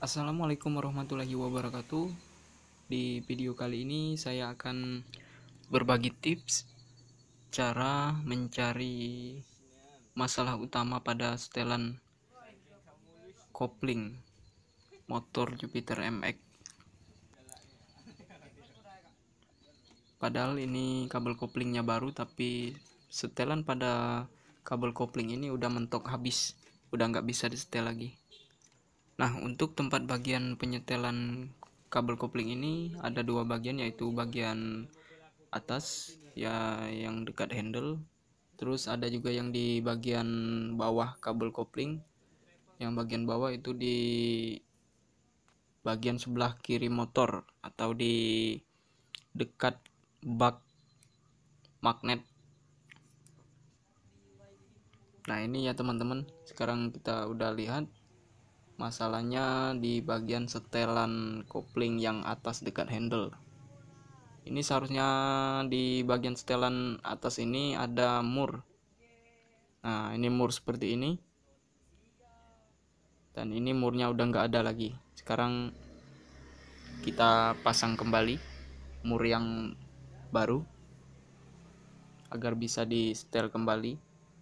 Assalamualaikum warahmatullahi wabarakatuh. Di video kali ini saya akan berbagi tips cara mencari masalah utama pada setelan kopling motor Jupiter MX. Padahal ini kabel koplingnya baru, tapi setelan pada kabel kopling ini udah mentok habis, udah nggak bisa disetel lagi. Nah, untuk tempat bagian penyetelan kabel kopling ini ada dua bagian, yaitu bagian atas ya yang dekat handle, terus ada juga yang di bagian bawah kabel kopling. Yang bagian bawah itu di bagian sebelah kiri motor atau di dekat bak magnet. Nah, ini ya teman-teman, sekarang kita udah lihat masalahnya di bagian setelan kopling yang atas dekat handle. Ini seharusnya di bagian setelan atas ini ada mur. Nah, ini mur seperti ini, dan ini murnya udah nggak ada lagi. Sekarang kita pasang kembali mur yang baru agar bisa di setel kembali.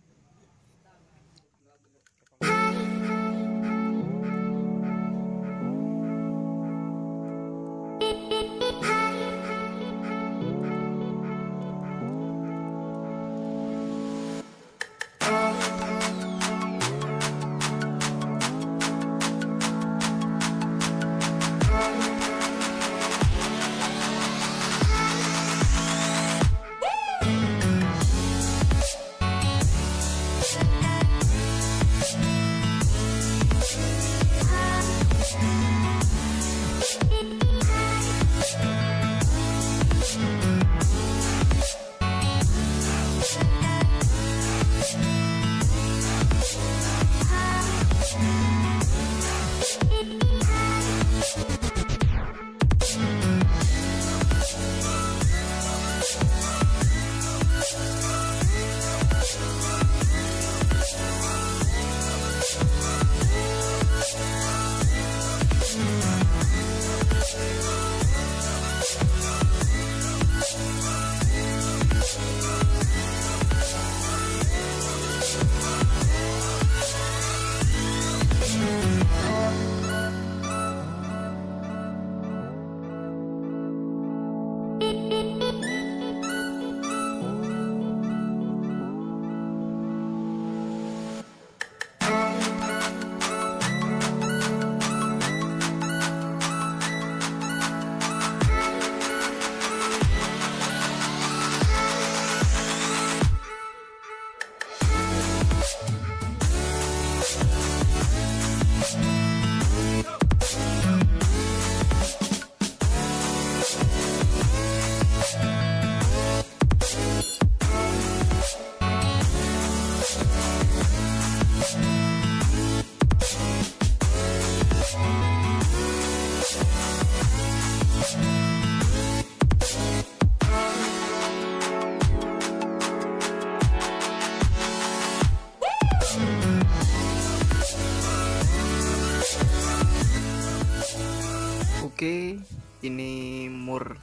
Oke, ini mur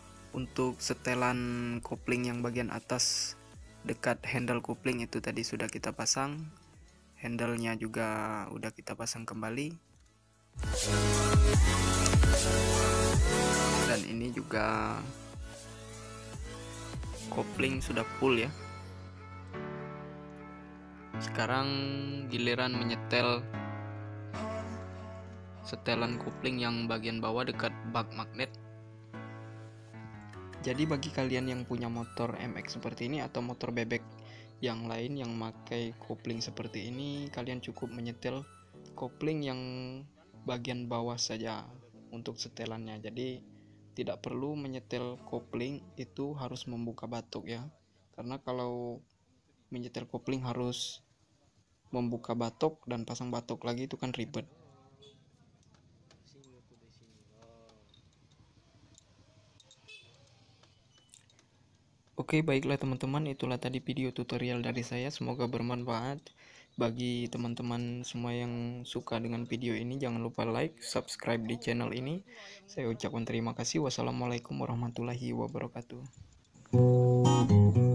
untuk setelan kopling yang bagian atas dekat handle kopling itu tadi sudah kita pasang. Handle-nya juga udah kita pasang kembali. Dan ini juga kopling sudah full ya. Sekarang giliran menyetel setelan kopling yang bagian bawah dekat bak magnet. Jadi bagi kalian yang punya motor MX seperti ini atau motor bebek yang lain yang memakai kopling seperti ini, kalian cukup menyetel kopling yang bagian bawah saja untuk setelannya. Jadi tidak perlu menyetel kopling itu harus membuka batok ya, karena kalau menyetel kopling harus membuka batok dan pasang batok lagi itu kan ribet. Oke, baiklah teman-teman, itulah tadi video tutorial dari saya, semoga bermanfaat. Bagi teman-teman semua yang suka dengan video ini, jangan lupa like, subscribe di channel ini. Saya ucapkan terima kasih. Wassalamualaikum warahmatullahi wabarakatuh.